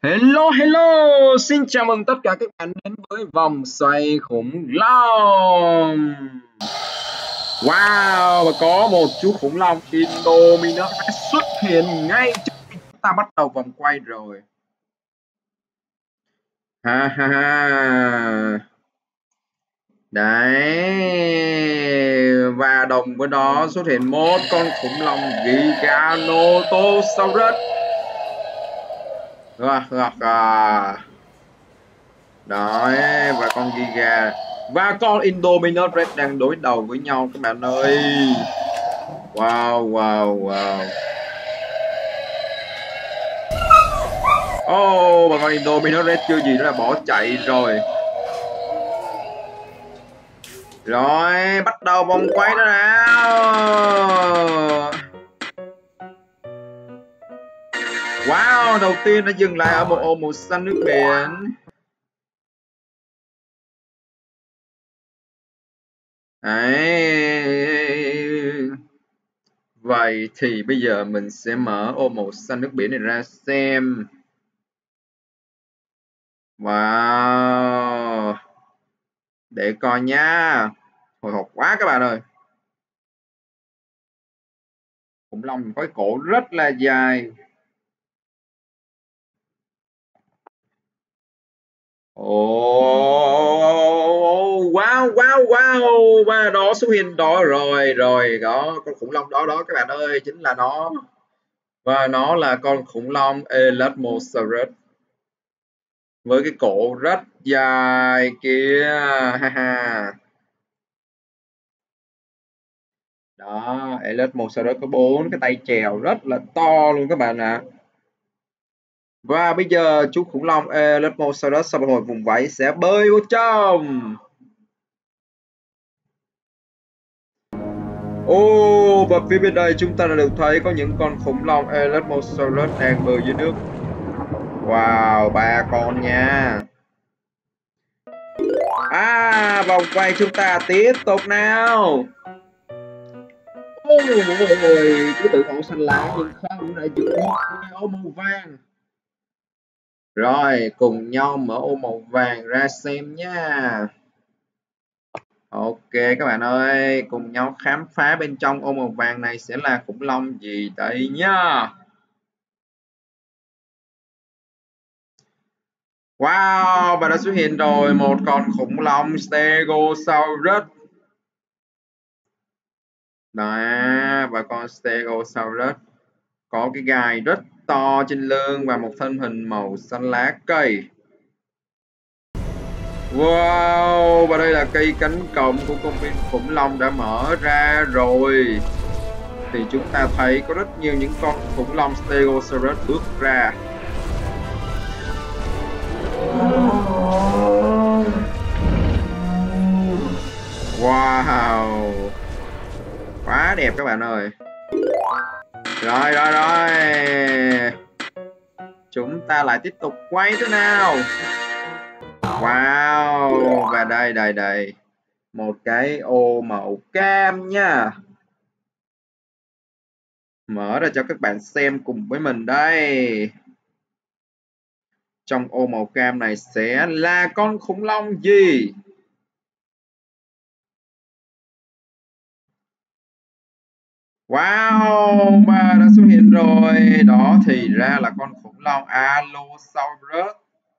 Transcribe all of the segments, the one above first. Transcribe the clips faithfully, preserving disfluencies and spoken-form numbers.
Hello, hello, xin chào mừng tất cả các bạn đến với vòng xoay khủng long. Wow, và có một chú khủng long Indominus đã xuất hiện ngay trước khi chúng ta bắt đầu vòng quay rồi. Ha ha ha. Đấy, và đồng với đó xuất hiện một con khủng long Giganotosaurus. Đấy, và con Giga và con Indominus Rex đang đối đầu với nhau các bạn ơi. Wow, wow, wow. Oh, và con Indominus Rex chưa gì nữa là bỏ chạy rồi. Rồi, bắt đầu vòng quay đó nào. Wow, đầu tiên nó dừng lại ở một ô màu xanh nước biển. Đấy. Vậy thì bây giờ mình sẽ mở ô màu xanh nước biển này ra xem. Wow. Để coi nha. Hồi hộp quá các bạn ơi. Khủng long có cái cổ rất là dài. Oh, wow, wow, wow. Và đó xuất hiện đó rồi, rồi. Đó, con khủng long đó đó các bạn ơi. Chính là nó. Và nó là con khủng long Elasmosaurus. Với cái cổ rất dài kia. Ha ha. Đó, Elasmosaurus có bốn cái tay chèo rất là to luôn các bạn ạ. À. Và bây giờ chú khủng long Elasmosaurus sau một hồi vùng vẫy sẽ bơi vô trong. Ô, oh, và phía bên đây chúng ta đã được thấy có những con khủng long Elasmosaurus đang bơi dưới nước. Wow, ba con nha. À, vòng quay chúng ta tiếp tục nào. Ôi, cứ tự màu xanh lá nhưng không lại dựng một ô màu vàng. Rồi, cùng nhau mở ô màu vàng ra xem nha. Ok các bạn ơi, cùng nhau khám phá bên trong ô màu vàng này sẽ là khủng long gì đây nhá. Wow, và đã xuất hiện rồi một con khủng long Stegosaurus. Đó, và con Stegosaurus có cái gai rất to trên lưng và một thân hình màu xanh lá cây. Wow, và đây là cây cánh cổng của công viên khủng long đã mở ra rồi. Thì chúng ta thấy có rất nhiều những con khủng long Stegosaurus bước ra. Wow, quá đẹp các bạn ơi. Rồi rồi rồi, chúng ta lại tiếp tục quay thế nào. Wow, và đây đây đây, một cái ô màu cam nha. Mở ra cho các bạn xem cùng với mình đây. Trong ô màu cam này sẽ là con khủng long gì? Wow, ba đã xuất hiện rồi. Đó thì ra là con khủng long Allosaurus.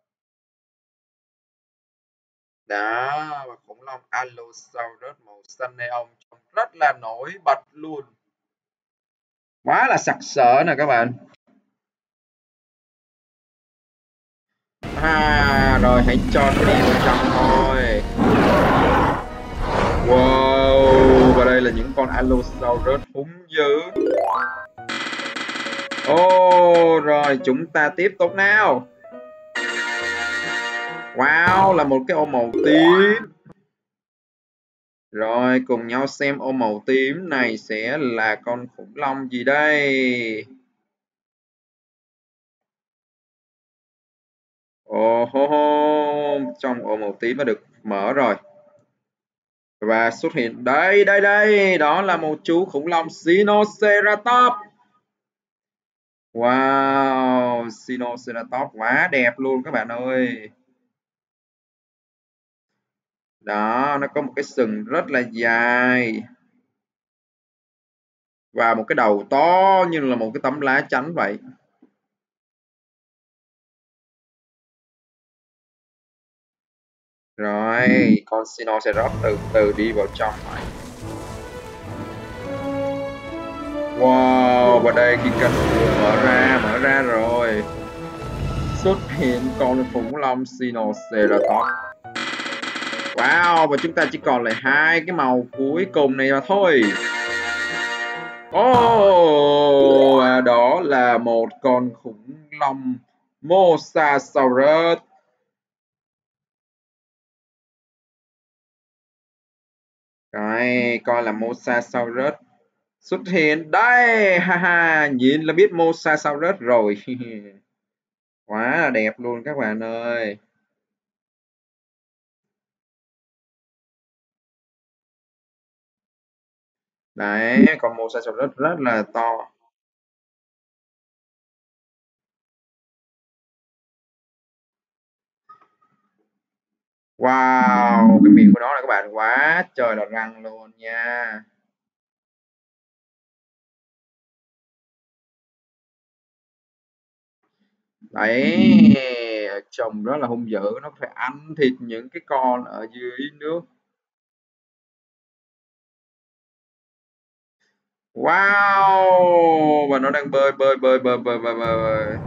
Đó, và khủng long Allosaurus màu xanh neon trông rất là nổi bật luôn. Quá là sặc sỡ nè các bạn. À, rồi hãy cho cái đi vào trong thôi. Wow, và đây là những con Allosaurus hung dữ. Ô, oh, rồi chúng ta tiếp tục nào. Wow, là một cái ô màu tím. Rồi cùng nhau xem ô màu tím này sẽ là con khủng long gì đây? Ồ oh, oh, oh. Trong ô màu tím đã được mở rồi. Và xuất hiện đây đây đây, đó là một chú khủng long Sinoceratops. Wow, con Sinoceratops quá đẹp luôn các bạn ơi. Đó, nó có một cái sừng rất là dài và một cái đầu to như là một cái tấm lá chắn vậy. Rồi, con Sinoceratops từ từ đi vào trong này. Wow, và đây khi cánh cửa mở ra, mở ra rồi. Xuất hiện con khủng long Sinoceratops. Wow, và chúng ta chỉ còn lại hai cái màu cuối cùng này mà thôi. Oh, và đó là một con khủng long Mosasaurus. Rồi, coi là Mosasaurus xuất hiện đây, ha ha, nhìn là biết Mosasaurus rồi. Quá là đẹp luôn các bạn ơi. Đấy, con Mosasaurus rất là to. Wow, cái miệng của nó là các bạn quá trời là răng luôn nha. Đấy, trông rất là hung dữ, nó phải ăn thịt những cái con ở dưới nước. Wow, và nó đang bơi bơi bơi bơi bơi bơi bơi.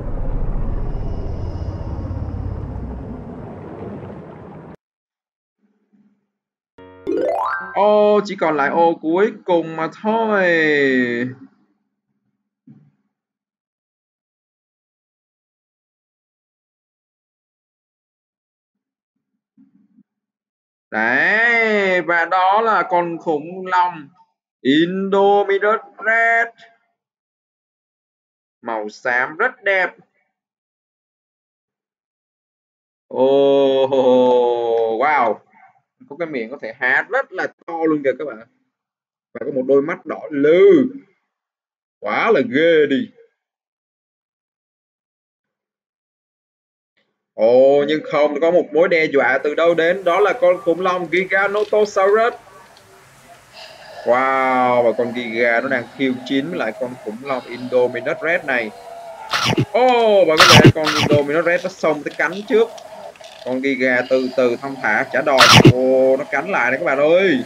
Ô, chỉ còn lại ô cuối cùng mà thôi. Đấy, và đó là con khủng long Indominus Rex. Màu xám rất đẹp. Oh, wow, có cái miệng có thể há rất là to luôn kìa các bạn, và có một đôi mắt đỏ lừ, quá là ghê đi. Ồ, nhưng không, có một mối đe dọa từ đâu đến, đó là con khủng long Giganotosaurus. Wow, và con Giga nó đang khiêu chiến với lại con khủng long Indominus Rex này. Ô, oh, và cái này con Indominus Rex nó xông tới cắn trước. Con Giga từ từ thong thả trả đòn. Ồ, oh, nó cắn lại đấy các bạn ơi.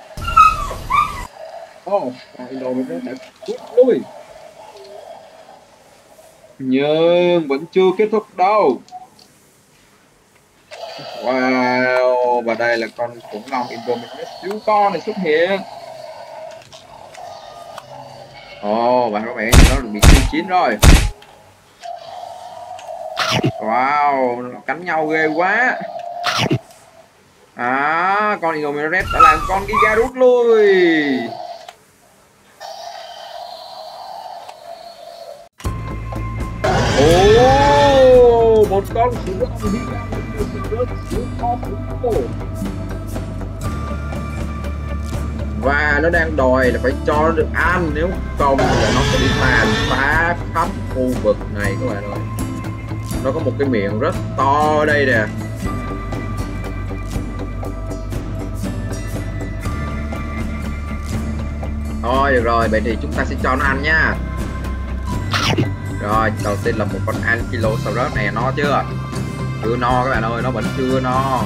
Ồ, oh, con Indominus đã rút lui. Nhưng vẫn chưa kết thúc đâu. Wow, và đây là con khủng long Indominus siêu to này xuất hiện. Ồ, oh, và các bạn nó bị khiêu chiến rồi. Wow, nó cắn nhau ghê quá. À, con Indominus Rex đã làm con Giga rút lui. Ồ, oh, một con khủng long Giga rất siêu to khủng. Và nó đang đòi là phải cho nó được ăn, nếu không là nó sẽ đi tàn phá khắp khu vực này các bạn ơi. Nó có một cái miệng rất to ở đây nè. Thôi được rồi, vậy thì chúng ta sẽ cho nó ăn nha. Rồi, đầu tiên là một con Ankylosaurus này, no chưa? Chưa no các bạn ơi, nó vẫn chưa no.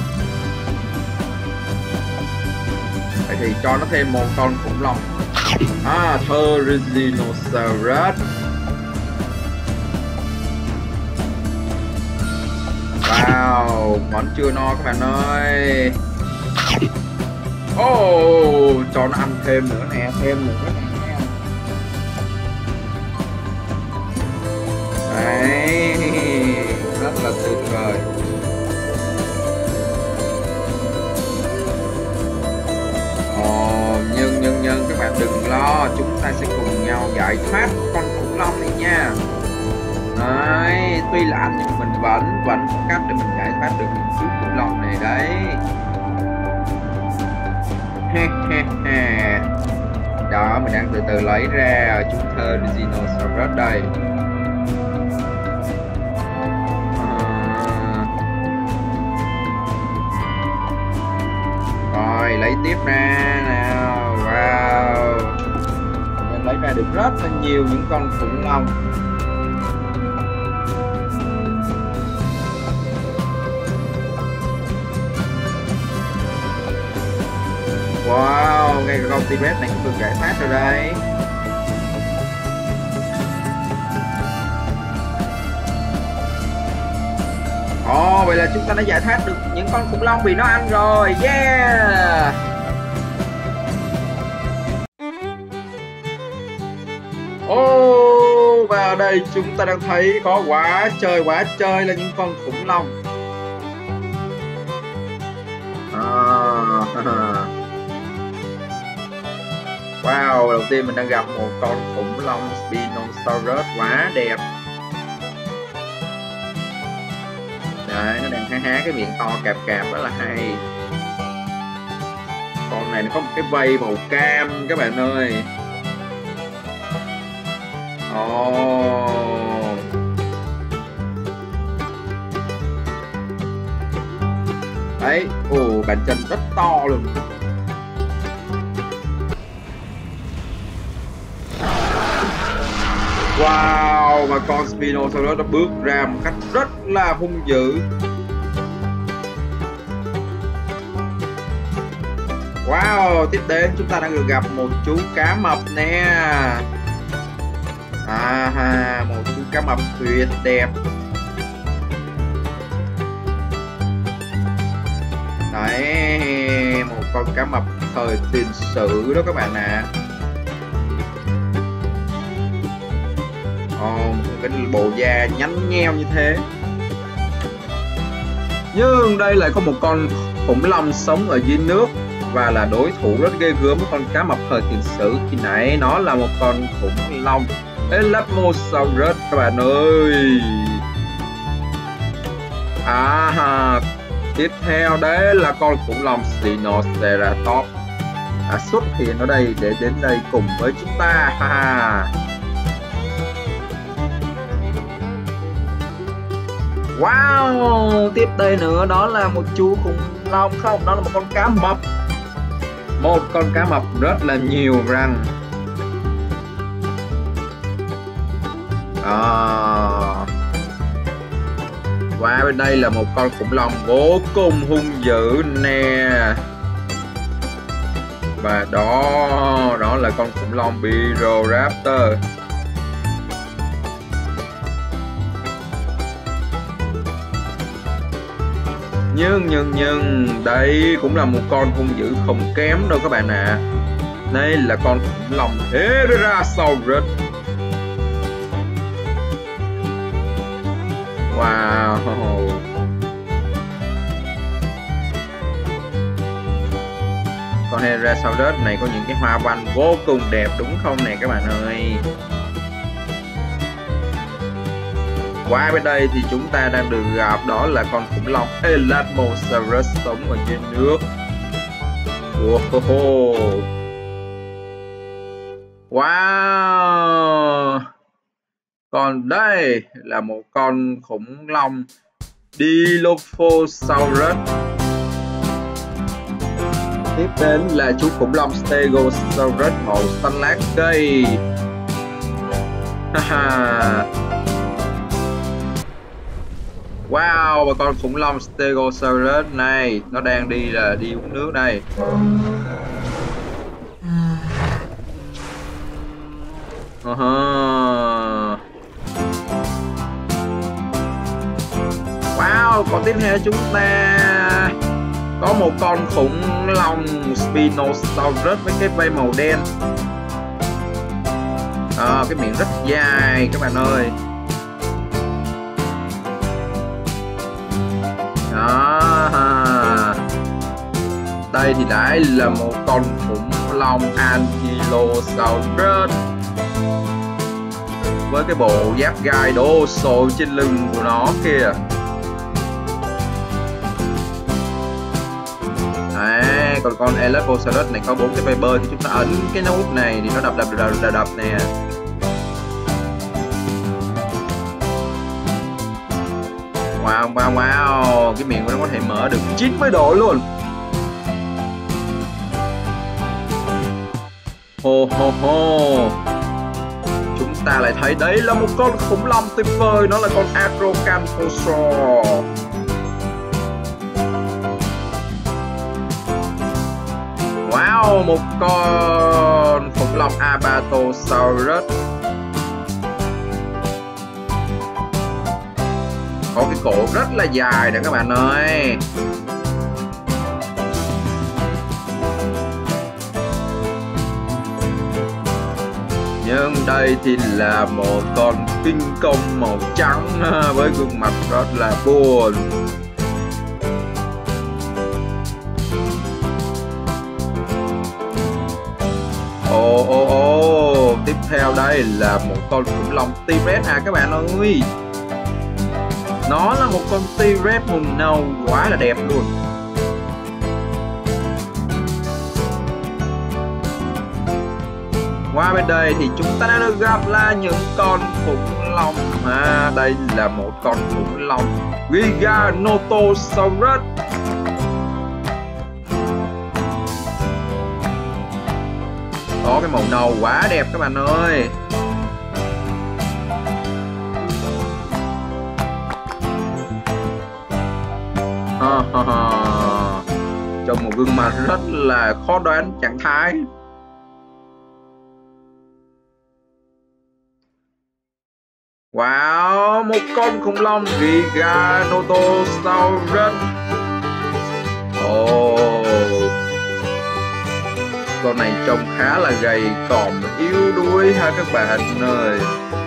Vậy thì cho nó thêm một con khủng long à, Therizinosaurus. Wow, vẫn chưa no các bạn ơi. Oh, cho nó ăn thêm nữa nè, thêm nữa nè. Đấy, rất là tuyệt vời. Ồ, nhưng nhưng nhưng các bạn đừng lo, chúng ta sẽ cùng nhau giải thoát con khủng long này nha. Đấy, tuy là anh nhưng mình vẫn vẫn có cách để mình giải thoát được những chú khủng long này đấy. Đó, mình đang từ từ lấy ra chúng Therizinosaurus đây. tiếp ra nào. Wow, mình lấy ra được rất là nhiều những con khủng long. Wow, ngay cả con T-Rex này cũng được giải thoát rồi đây. Ồ, oh, vậy là chúng ta đã giải thoát được những con khủng long bị nó ăn rồi. Yeah. Ồ, oh, và ở đây chúng ta đang thấy có quá trời quá trời là những con khủng long. À, wow, đầu tiên mình đang gặp một con khủng long Spinosaurus quá đẹp. Đấy, nó đang há há cái miệng to cạp cạp, rất là hay. Con này nó có một cái vây màu cam các bạn ơi. Oh. Đấy, ồ, bàn chân rất to luôn. Wow, và con Spinosaurus nó bước ra một cách rất là hung dữ. Wow, tiếp đến chúng ta đang được gặp một chú cá mập nè. À ha, một chú cá mập tuyệt đẹp. Đấy, một con cá mập thời tiền sử đó các bạn ạ. À. Ồ, cái bộ da nhăn nheo như thế. Nhưng đây lại có một con khủng long sống ở dưới nước và là đối thủ rất ghê gớm với con cá mập thời tiền sử khi nãy. Nó là một con khủng long Elastosaurus các bạn ơi. À, tiếp theo đấy là con khủng long Spinoceratops à, xuất hiện ở đây để đến đây cùng với chúng ta. Ha. Wow, tiếp đây nữa đó là một chú khủng long không, đó là một con cá mập. Một con cá mập rất là nhiều răng. À. Và bên đây là một con khủng long vô cùng hung dữ nè. Và đó, đó là con khủng long Biroraptor. Nhưng nhưng nhưng đây cũng là một con hung dữ không kém đâu các bạn ạ. À. Đây là con khủng long Pterosaurus. Wow. Con Pterosaurus này có những cái hoa văn vô cùng đẹp đúng không nè các bạn ơi. Qua bên đây thì chúng ta đang được gặp đó là con khủng long Elasmosaurus sống ở trên nước. Wow. Wow. Còn đây là một con khủng long Dilophosaurus. Tiếp đến là chú khủng long Stegosaurus màu xanh lá cây. Haha. Wow, và con khủng long Stegosaurus này nó đang đi là đi uống nước đây. Uh-huh. Wow, còn tiếp theo chúng ta có một con khủng long Spinosaurus với cái vây màu đen. À, cái miệng rất dài các bạn ơi. Đó. Đây thì lại là một con khủng long Ankylosaurus với cái bộ giáp gai đổ sộ trên lưng của nó kìa. Đấy, còn con Elastosaurus này có bốn cái vây bơi, thì chúng ta ấn cái nút này thì nó đập đập đập đập, đập nè. Wow, wow, wow, cái miệng của nó có thể mở được chín mươi độ luôn. Hô hô hô. Chúng ta lại thấy đấy là một con khủng long tuyệt vời, nó là con Acrocanthosaurus. Wow, một con khủng long Apatosaurus. Có cái cổ rất là dài nè các bạn ơi. Nhưng đây thì là một con kinh công màu trắng với gương mặt rất là buồn. Ồ ồ ồ, tiếp theo đây là một con khủng long T-Rex à các bạn ơi. Nó là một con T-Rex mùng nâu quá là đẹp luôn. Qua bên đây thì chúng ta đã được gặp là những con khủng long. À, đây là một con khủng long Giganotosaurus. Có cái màu nâu quá đẹp các bạn ơi. Ha, ha, ha. Trong một gương mặt rất là khó đoán trạng thái. Wow, một con khủng long Giganotosaurus. Oh, con này trông khá là gầy còm, yếu đuối ha các bạn ơi.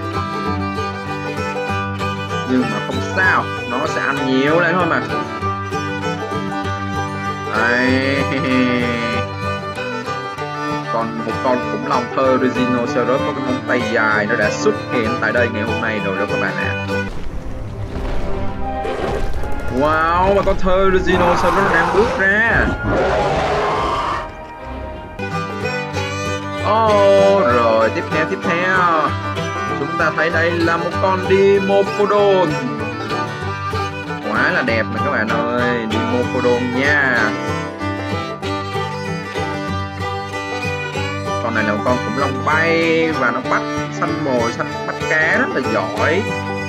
Nhưng mà không sao, nó sẽ ăn nhiều lên thôi mà. Đây. Còn một con khủng long Therizinosaurus có cái móng tay dài nó đã xuất hiện tại đây ngày hôm nay rồi đó các bạn ạ. Wow, mà con Therizinosaurus đang bước ra. Oh, rồi tiếp theo tiếp theo chúng ta thấy đây là một con Dimorphodon. Quá là đẹp này các bạn ơi, Dimorphodon nha. Con này là một con khủng long bay và nó bắt săn mồi, săn bắt cá rất là giỏi.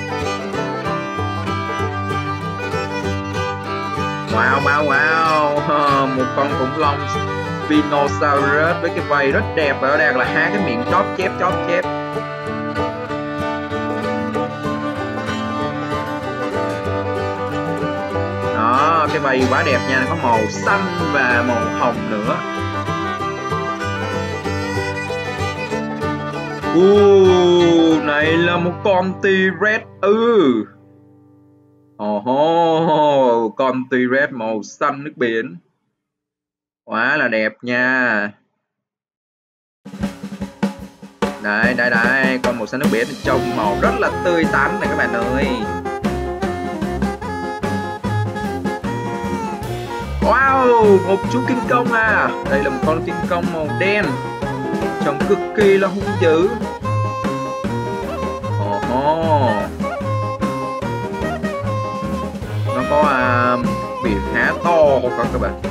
Wow wow wow, một con khủng long Spinosaurus với cái vây rất đẹp và nó đang là hai cái miệng chóp chép chóp chép. Đó, cái vây quá đẹp nha, có màu xanh và màu hồng nữa. Uh, này là một con T-Rex. Ừ. Ồ oh, con T-Rex màu xanh nước biển. Quá là đẹp nha. Đây đây đây, con màu xanh nước biển trông màu rất là tươi tắn này các bạn ơi. Wow, một chú kinh công à. Đây là một con kinh công màu đen, trông cực kỳ là hung dữ. Ồ oh, oh. Nó có à, biển há to không các bạn.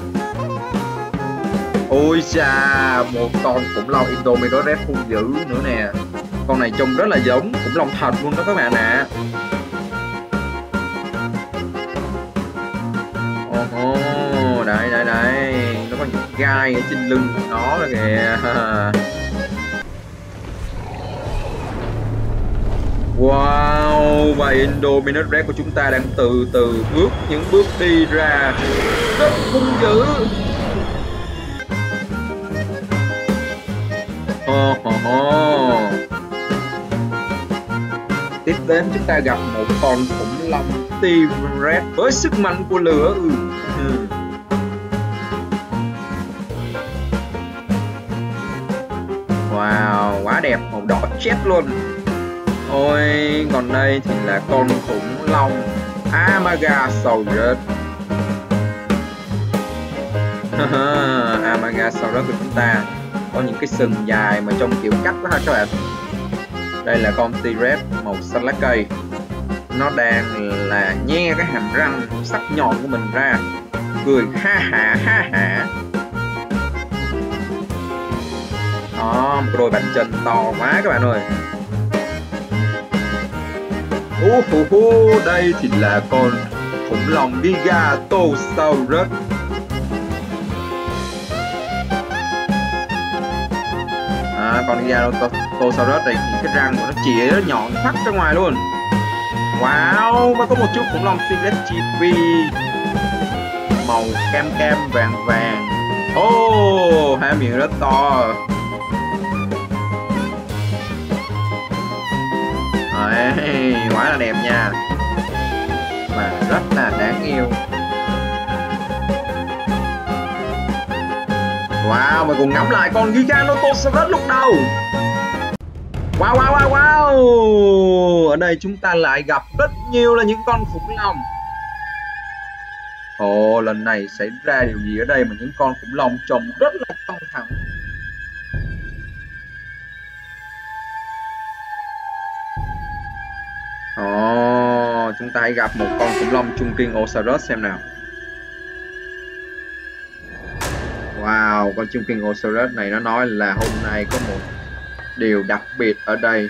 Ôi chà, một con khủng long Indominus Rex hung dữ nữa nè. Con này trông rất là giống khủng long thật luôn đó các bạn ạ. Ồ oh, đây đây đây, nó có những gai ở trên lưng của nó rồi kìa. Wow, và Indominus Rex của chúng ta đang từ từ bước những bước đi ra rất hung dữ. Oh, oh, oh. Tiếp đến chúng ta gặp một con khủng long T-Rex với sức mạnh của lửa. Ừ. Ừ. Wow, quá đẹp, màu đỏ chét luôn. Ôi, còn đây thì là con khủng long Amagasaurus. Amagasaurus của chúng ta có những cái sừng dài mà trông kiểu cắt đó ha các bạn. Đây là con T-Rex màu xanh lá cây. Nó đang là nhe cái hàm răng sắc nhọn của mình ra, cười ha hả ha hả. Đó, một đôi bàn chân to quá các bạn ơi. Uh, uh, uh, đây thì là con khủng long Gigatosaurus. À, con Gigatosaurus này cái răng của nó chĩa nó nhọn phát ra ngoài luôn. Wow, và có một chú khủng long T-Rex chibi màu cam cam vàng vàng. Ô, oh, hai miệng rất to. Đấy, quá là đẹp nha, mà rất là đáng yêu. Wow, mà cùng ngắm lại con Giganotosaurus lúc đầu. Wow, wow, wow, wow. Ở đây chúng ta lại gặp rất nhiều là những con khủng long. Ồ, oh, lần này xảy ra điều gì ở đây mà những con khủng long trông rất là căng thẳng. Ồ, oh, chúng ta hãy gặp một con khủng long trung kinh Osaurus xem nào. Wow, con trung kinh Osaurus này nó nói là hôm nay có một điều đặc biệt ở đây.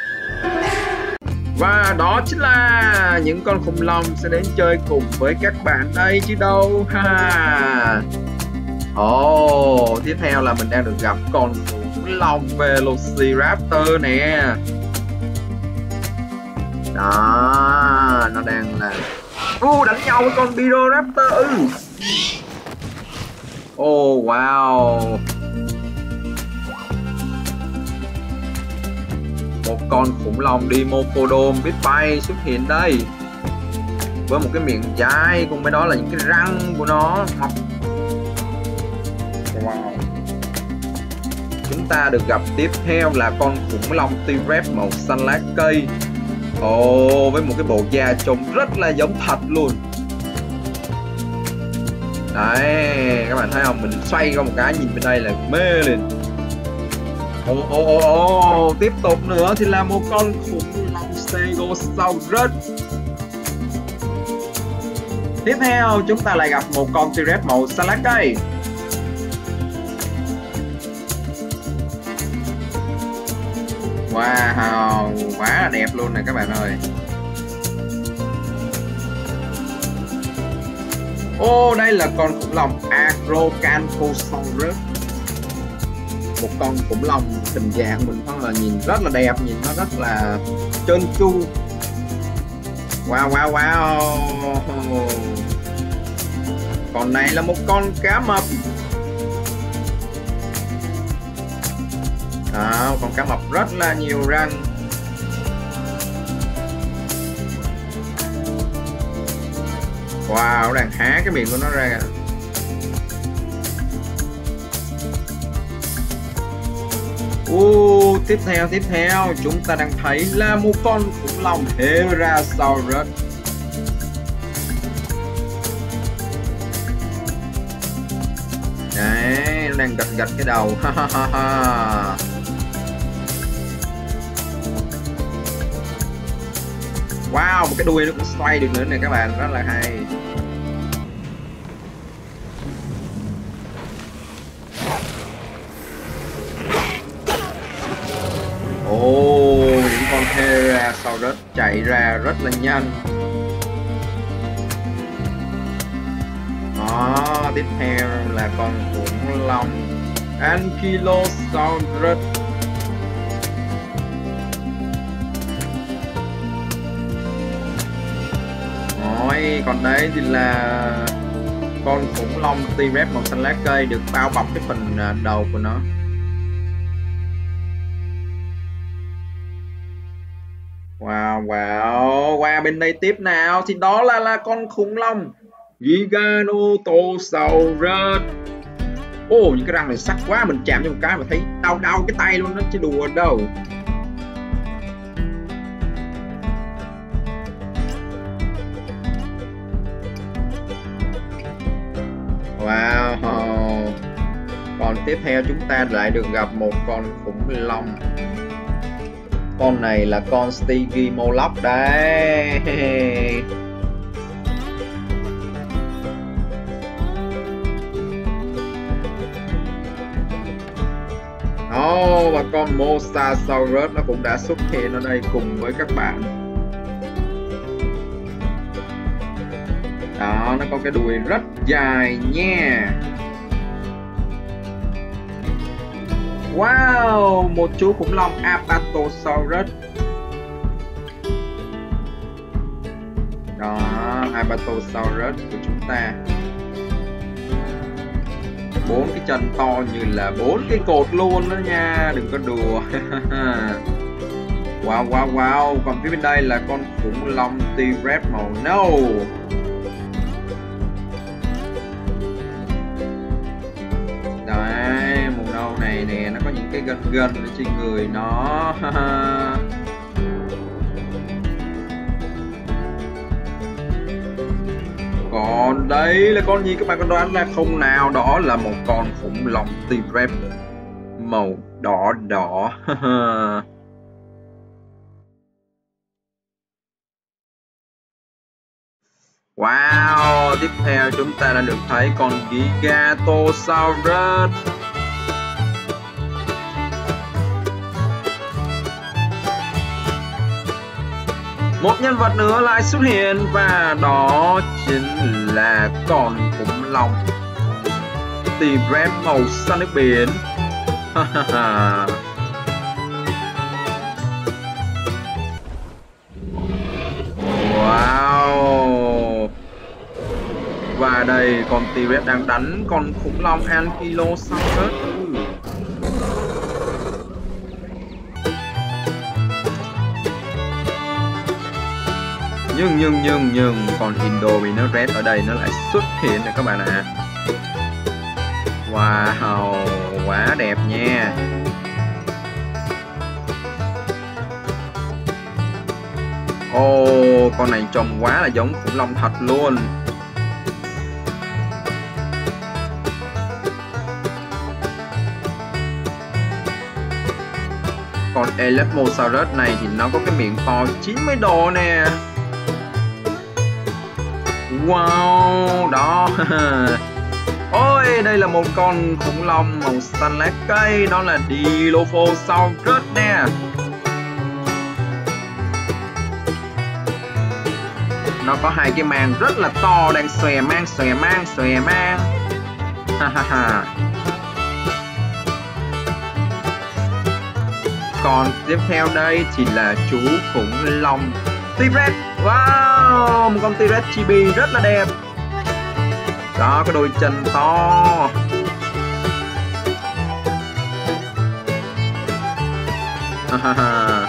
Và đó chính là những con khủng long sẽ đến chơi cùng với các bạn đây chứ đâu ha. Ồ, oh, tiếp theo là mình đang được gặp con khủng long Velociraptor nè. Đó, nó đang là uh, đánh nhau với con Biroraptor. Ừ. Oh wow, một con khủng long Dimorphodon biết bay xuất hiện đây với một cái miệng dài, cùng với đó là những cái răng của nó mọc. Wow. Chúng ta được gặp tiếp theo là con khủng long T-Rex màu xanh lá cây. Ồ, oh, với một cái bộ da trông rất là giống thật luôn. Đấy, các bạn thấy không? Mình xoay qua một cái nhìn bên đây là mê liền. Ồ, ồ, ồ, ồ, tiếp tục nữa thì là một con khủng long Stegosaurus. Tiếp theo chúng ta lại gặp một con T-Rex màu xanh lá cây. Wow, quá là đẹp luôn nè các bạn ơi. Ô, oh, đây là con khủng long Acrocanthosaurus. Một con khủng long hình dạng mình thấy là nhìn rất là đẹp, nhìn nó rất là trơn tru. Wow, wow, wow. Còn này là một con cá mập. À, con cá mập rất là nhiều răng. Wow, nó đang há cái miệng của nó ra. Uh, tiếp theo, tiếp theo chúng ta đang thấy là một con khủng long Herasaurus. Đấy, nó đang gật gật cái đầu. Wow, một cái đuôi nó cũng xoay được nữa này các bạn, rất là hay. Ồ, oh, những con Herasaurus chạy ra rất là nhanh. Đó, tiếp theo là con khủng long Ankylosaurus. Rồi, còn đây thì là con khủng long T-Rex màu xanh lá cây được bao bọc cái phần đầu của nó. Wow, wow, qua bên đây tiếp nào thì đó là là con khủng long Giganotosaurus. Ồ, oh, những cái răng này sắc quá, mình chạm cho một cái mà thấy đau đau cái tay luôn đó chứ đùa đâu. Wow. Còn tiếp theo chúng ta lại được gặp một con khủng long. Con này là con Stygimoloch đấy. Ồ, và con Mosasaurus nó cũng đã xuất hiện ở đây cùng với các bạn. Đó, nó có cái đuôi rất dài nha. Wow, một chú khủng long Apatosaurus. Đó, Apatosaurus của chúng ta. Bốn cái chân to như là bốn cái cột luôn đó nha, đừng có đùa. Wow wow wow, còn phía bên đây là con khủng long T-Rex màu nâu. Đấy, màu nâu này nè, nó có những cái gân gân ở trên người nó. Còn đây là con gì các bạn có đoán ra không nào? Đó là một con khủng long T-Rex màu đỏ đỏ. Wow, tiếp theo chúng ta đã được thấy con Gigatosaurus. Một nhân vật nữa lại xuất hiện và đó chính là con khủng long T-Rex màu xanh nước biển. Wow. Và đây con T-Rex đang đánh con khủng long Ankylosaurus. Nhưng nhưng nhưng nhưng con Indominus ở đây nó lại xuất hiện rồi các bạn ạ. À. Wow, quá đẹp nha. Ồ, oh, con này trông quá là giống khủng long thật luôn. Con Elasmosaurus này thì nó có cái miệng to chín mươi độ nè. Wow, đó. Ôi, đây là một con khủng long màu xanh lá cây, đó là Dilophosaurus nè. Nó có hai cái mang rất là to đang xòe mang xòe mang xòe mang. Ha ha ha. Còn tiếp theo đây thì là chú khủng long T-Rex. Wow, một con T-Rex chibi rất là đẹp. Đó, cái đôi chân to. Ha ha ha.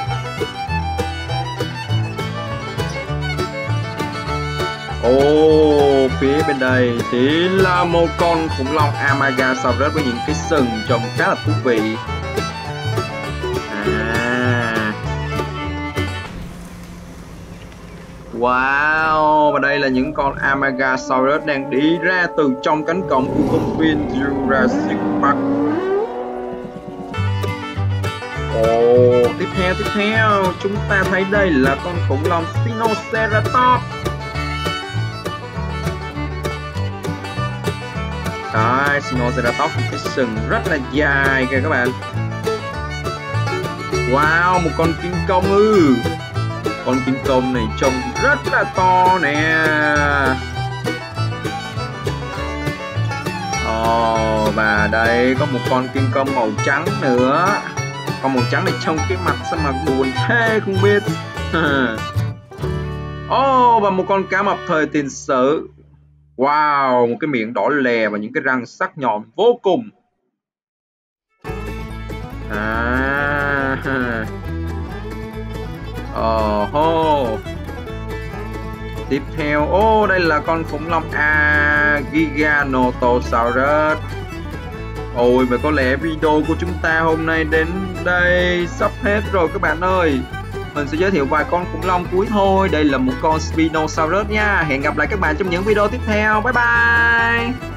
Ồ, phía bên đây thì là một con khủng long Amagasaurus với những cái sừng trông khá là thú vị. À. Wow, và đây là những con Amagasaurus đang đi ra từ trong cánh cổng của công viên Jurassic Park. Ồ, tiếp theo tiếp theo chúng ta thấy đây là con khủng long Spinoceratops. Đấy, Spinoceratops cái sừng rất là dài kìa các bạn. Wow, một con kim công ư. Con kim công này trông rất là to nè. Ồ, và đây có một con kim công màu trắng nữa. Con màu trắng này trông cái mặt sao mà buồn thế không biết. Ồ, và một con cá mập thời tiền sử. Wow, một cái miệng đỏ lè và những cái răng sắc nhọn vô cùng. À. Ồ hô. Tiếp theo, ô oh, đây là con khủng long A Giganotosaurus. Ôi, và có lẽ video của chúng ta hôm nay đến đây sắp hết rồi các bạn ơi. Mình sẽ giới thiệu vài con khủng long cuối thôi. Đây là một con Spinosaurus nha. Hẹn gặp lại các bạn trong những video tiếp theo. Bye bye.